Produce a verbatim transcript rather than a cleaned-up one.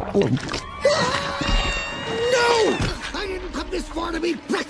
No! I didn't come this far to be practiced.